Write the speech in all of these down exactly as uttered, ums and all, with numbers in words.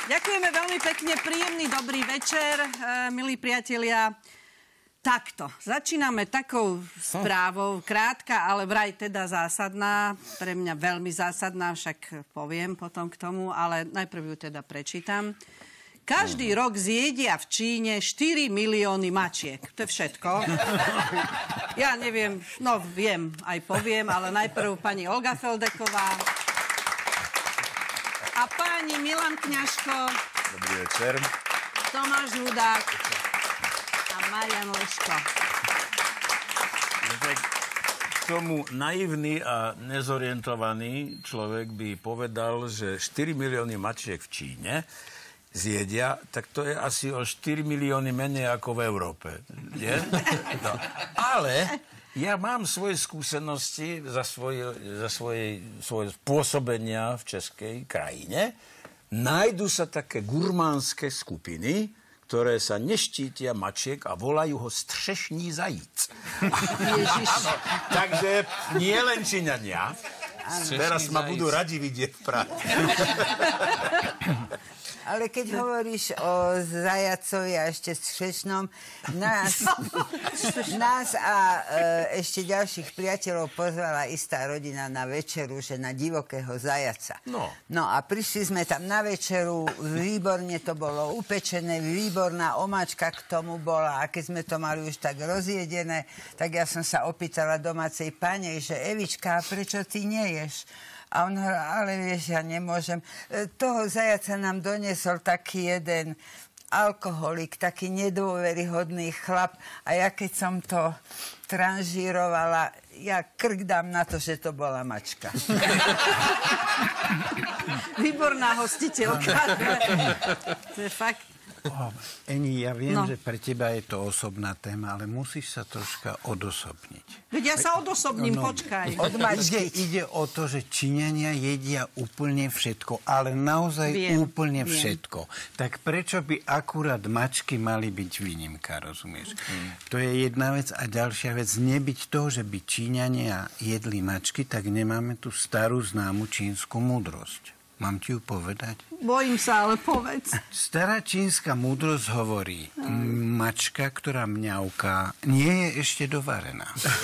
Ďakujeme veľmi pekne, príjemný dobrý večer, e, milí priatelia. Takto, začíname takou správou, krátka, ale vraj teda zásadná, pre mňa veľmi zásadná, však poviem potom k tomu, ale najprv ju teda prečítam. Každý rok zjedia v Číne štyri milióny mačiek. To je všetko. Ja neviem, no viem, aj poviem, ale najprv pani Olga Feldeková a pani Milan Kňažko. Dobrý večer. Tomáš Hudák a Marian Leško. K tomu naivný a nezorientovaný človek by povedal, že štyri milióny mačiek v Číne zjedia, tak to je asi o štyri milióny menej ako v Európe. Nie? No. Ale ja mám svoje skúsenosti za svoje, za svoje, svoje pôsobenia v českej krajine. Nájdu sa také gurmánske skupiny, ktoré sa neštítia mačiek a volajú ho střešní zajíc. Takže nie len Číňania. Teraz ma budú radi vidieť v Prahe. Ale keď hovoríš o zajacovi a ešte střešnom, nás, nás a e, ešte ďalších priateľov pozvala istá rodina na večeru, že na divokého zajaca. No. No a prišli sme tam na večeru, výborne to bolo upečené, výborná omáčka k tomu bola a keď sme to mali už tak rozjedené, tak ja som sa opýtala domácej pane, že Evička, prečo ty neješ? A on hovoril, ale vieš, ja nemôžem. E, toho zajaca nám doniesol taký jeden alkoholik, taký nedôveryhodný chlap. A ja keď som to tranžírovala, ja krk dám na to, že to bola mačka. Výborná hostiteľka. To je fakt. Oh, Eni, ja viem, No. že pre teba je to osobná téma, ale musíš sa troška odosobniť. Veď ja sa odosobním, No, počkaj. Ide, ide o to, že Číňania jedia úplne všetko, ale naozaj Viem, úplne viem. všetko. Tak prečo by akurát mačky mali byť výnimka, rozumieš? Mm. To je jedna vec a ďalšia vec. Nebyť to, že by Číňania jedli mačky, tak nemáme tu starú známu čínsku múdrosť. Mám ti ju povedať? Bojím sa, ale povedz. Stará čínska múdrosť hovorí, mačka, ktorá mňauká, nie je ešte dovarená.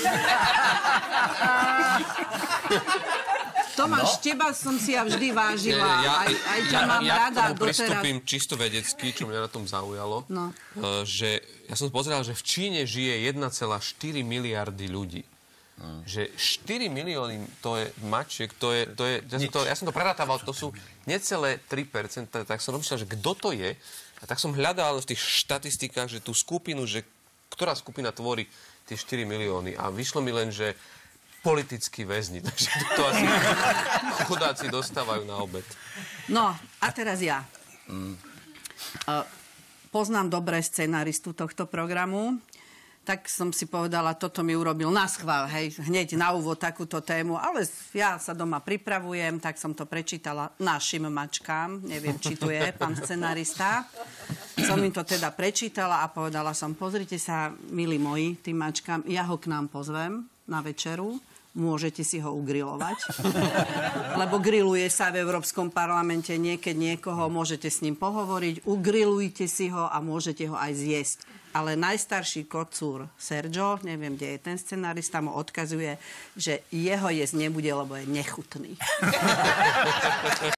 Tomáš, no? Teba som si ja vždy vážila. Ja, aj, aj ťa ja, mám ja rada k tomu doteraz. pristúpim čisto vedecky, čo mňa na tom zaujalo. No. Že ja som pozeral, že v Číne žije jeden celá štyri miliardy ľudí. Hmm. Že štyri milióny to je mačiek, to je, to je ja, som to, ja som to prerátával, to sú necelé tri percentá, tak som rozmýšľal, že kto to je. A tak som hľadal v tých štatistikách, že tú skupinu, že ktorá skupina tvorí tie štyri milióny. A vyšlo mi len, že politickí väzni. Takže to asi chudáci dostávajú na obed. No, a teraz ja. Mm. Uh, poznám dobre scenáristu tohto programu. Tak som si povedala, toto mi urobil na schvál, hej, hneď na úvod takúto tému, ale ja sa doma pripravujem, tak som to prečítala našim mačkám, neviem, či tu je pán scenarista. Som im to teda prečítala a povedala som, pozrite sa, milí moji, tým mačkám, ja ho k nám pozvem na večeru, môžete si ho ugrilovať, lebo grilluje sa v Európskom parlamente, niekedy niekoho, môžete s ním pohovoriť, ugrilujte si ho a môžete ho aj zjesť. Ale najstarší kocúr Sergio, neviem, kde je ten scenárista, mu odkazuje, že jeho jesť nebude, lebo je nechutný.